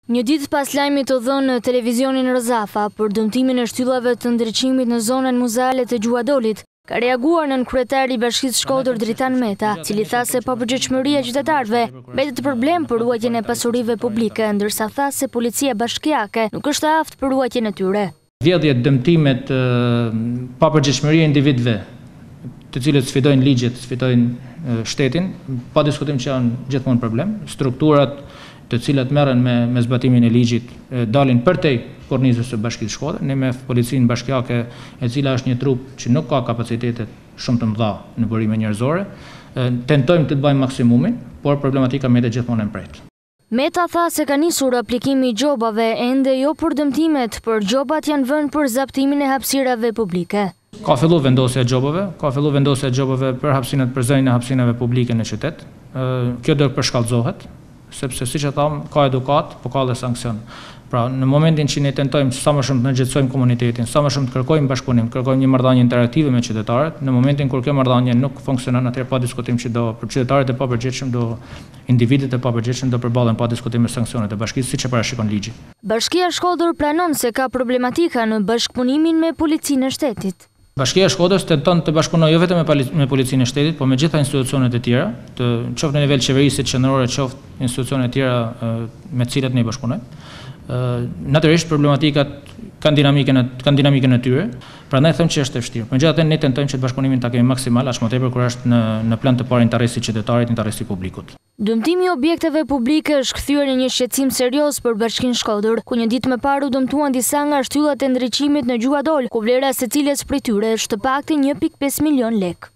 Një ditë pas lajmit të dhënë në televizionin Rëzafa për dëmtimin e shtyllave të ndriçimit në zonën muzeale të Gjuadolit, ka reaguar nënkryetari i Bashkisë Shkodër Demtimet, cili tha se papërgjegjshmëria e qytetarëve mbetet problem për ruajtjen e pasurive publike, ndërsa tha se policia bashkiake nuk është e aftë për ruajtjen e tyre. Vjedhjet, dëmtimet, papërgjegjshmëria e individëve, të cilët sfidojnë ligjet, sfidojnë shtetin, pa diskutim që janë gjithmonë problem. Strukturat të cilat merren me zbatimin e ligjit dalin përtej kornizës së Bashkisë Shkodër. Ne me policinë bashkiake, e cila është një trup që nuk ka kapacitetet shumë të mëdha në burime njerëzore, tentojmë të bëjmë maksimumin, por problematika mbetet gjithmonë e mprejtë. Meta tha se ka nisur aplikimi i gjobave, ende jo për dëmtimet, por gjobat janë vënë për zaptimin e hapësirave publike. Ka fillu vendosja e gjobave për hapësinat për zonën e hapësinave publike në qytet. Kjo do të përshkallëzohet, sepse siç e tham, ka edukat, por ka dhe sankcion. Pra, në momentin që ne tentojmë sa më shumë të ndërgjegjsojmë komunitetin, sa më shumë të kërkojmë bashkëpunim, kërkojmë një marrëdhënie interaktive me qytetarët, në momentin kur kjo marrëdhënie nuk funksionon, atëherë pa diskutim që do për qytetarët e papërgjegjshëm, individët e papërgjegjshëm do përballen pa diskutim me sanksionet e bashkisë, siç e parashikon ligji. Bashkia Shkodër pranon se ka problematika në bashkëpunimin me policinë e shtetit. Bashkia e Shkodrës tenton të bashkëpunojë jo vetëm me policinë e shtetit, por me gjitha institucionet e tjera, qoftë në nivel qeverisit qendrore, qoftë institucione të tjera me të cilat ne bashkëpunojmë. Natyrisht problematikat kanë dinamikën e tyre, prandaj them që është e vështirë. Megjithatë ne tentojmë që të bashkëpunimin ta kemi maksimal, aq më tepër kur është në plan të parë interesi i qytetarit, interesi i publikut. Dëmtimi i objekteve publike është kthyer në një shqetësim serjoz për Bashkinë Shkodër, ku një ditë më parë u dëmtuan disa nga shtyllat e ndriçimit në Gjuadol, ku vlera e secilës prej tyre është të paktën 1.5 milion lekë.